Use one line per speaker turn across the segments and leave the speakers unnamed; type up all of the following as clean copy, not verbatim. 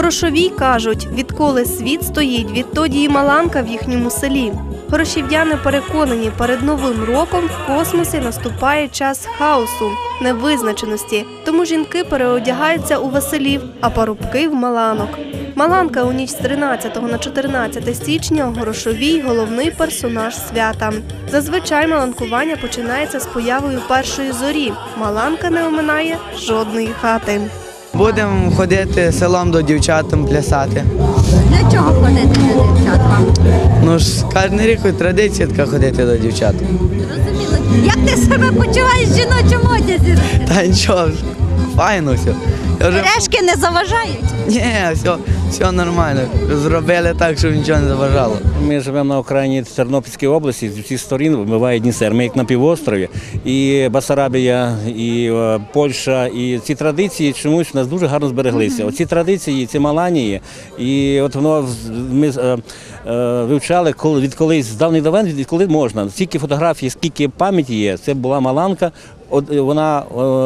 Горошові кажуть, відколи світ стоїть, відтоді і Маланка в їхньому селі. Горошів'яни переконані, перед Новим роком в космосі наступає час хаосу, невизначеності. Тому жінки переодягаються у Василів, а парубки – в Маланок. Маланка у ніч з 13 на 14 січня у Горошовій – головний персонаж свята. Зазвичай маланкування починається з появою першої зорі. Маланка не оминає жодної хати.
Будемо ходити селом до дівчат, плясати.
Для чого ходити до дівчат вам?
Ну ж, кожен рік традиція така ходити до дівчат.
Зрозуміло. Як ти себе почуваєш в жіночому одязі?
Та нічого, файно все.
Решки не заважають?
Ні, все нормально. Зробили так, щоб нічого не заважало.
Ми живемо на окраїні Тернопільської області, з усіх сторін вимиває Дністер. Ми як на півострові, і Басарабія, і Польща, і ці традиції чомусь у нас дуже гарно збереглися. Оці традиції, ці Маланії, і от воно ми вивчали від колись, з давних давен, від коли можна. Стільки фотографій, скільки пам'яті є, це була Маланка, вона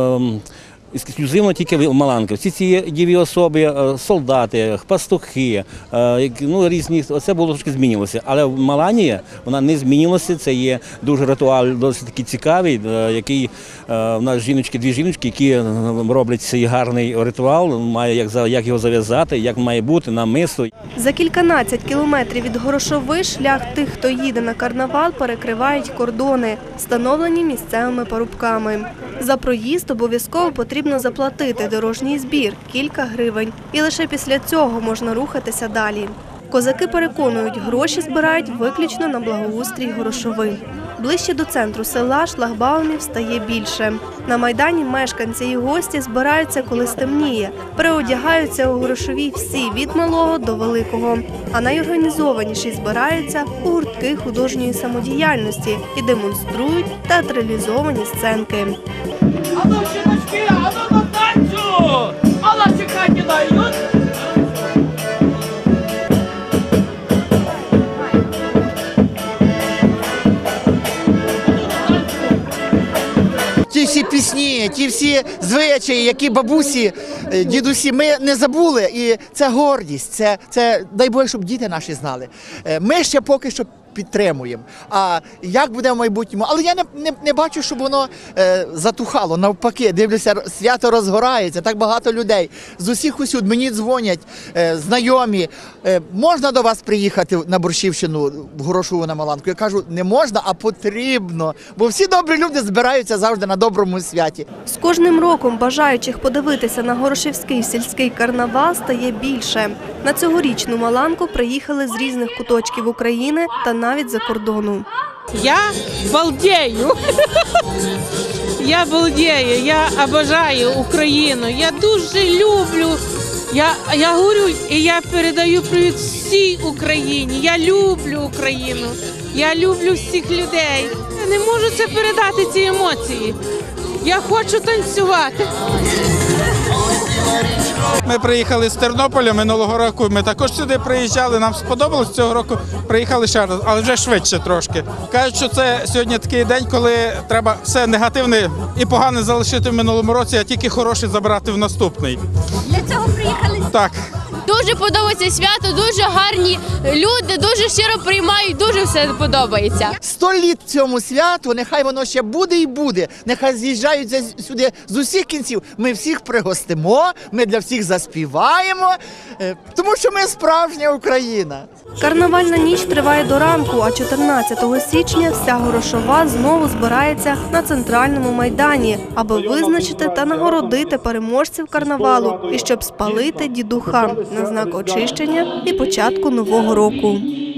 ексклюзивно тільки Маланки. Всі ці діві особи, солдати, пастухи, різні, це було трошки змінилося. Але Маланія, вона не змінилася, це є дуже ритуал, досить такий цікавий, який у нас дві жіночки, які роблять цей гарний ритуал, як його зав'язати, як має бути на мисто.
За кільканадцять кілометрів від Горошови шлях тих, хто їде на карнавал, перекривають кордони, встановлені місцевими парубками. За проїзд обов'язково потрібно заплатити дорожній збір – кілька гривень. І лише після цього можна рухатися далі. Козаки переконують, гроші збирають виключно на благоустрій Горошови. Ближче до центру села шлагбаумів стає більше. На Майдані мешканці і гості збираються, коли стемніє. Переодягаються у Горошовій всі, від малого до великого. А найорганізованіші збираються у гуртки художньої самодіяльності і демонструють театралізовані сценки.
Ану, жіночки, ану на танцю! Алла, чекайте, дають!
Ті всі пісні, ті всі звичаї, які бабусі, дідусі, ми не забули. І це гордість, це дай Боже, щоб діти наші знали. Ми ще поки що підтримуємо. А як буде в майбутньому? Але я не бачу, щоб воно затухало. Навпаки, дивлюся, свято розгорається, так багато людей. З усіх усюд мені дзвонять знайомі. Можна до вас приїхати на Борщівщину, в Горошову на Маланку? Я кажу, не можна, а потрібно. Бо всі добрі люди збираються завжди на доброму святі.
З кожним роком бажаючих подивитися на Горошівський сільський карнавал стає більше. На цьогорічну Маланку приїхали з різних куточків України та навіть за кордону.
Я балдею. Я балдею, я обожаю Україну. Я дуже люблю. Я говорю і я передаю привіт всій Україні. Я люблю Україну. Я люблю всіх людей. Я не можу це передати, ці емоції. Я хочу танцювати.
Ми приїхали з Тернополя минулого року, ми також сюди приїжджали, нам сподобалось, цього року приїхали ще раз, але вже швидше трошки. Кажуть, що це сьогодні такий день, коли треба все негативне і погане залишити в минулому році, а тільки хороше забрати в наступний.
Для цього приїхали?
Так.
Дуже подобається свято, дуже гарні люди, дуже щиро приймають, дуже все подобається.
100 літ цьому святу, нехай воно ще буде і буде. Нехай з'їжджаються сюди з усіх кінців. Ми всіх пригостимо, ми для всіх заспіваємо, тому що ми справжня Україна.
Карнавальна ніч триває до ранку, а 14 січня вся Горошова знову збирається на центральному Майдані, аби визначити та нагородити переможців карнавалу і щоб спалити дідуха на знак очищення і початку Нового року.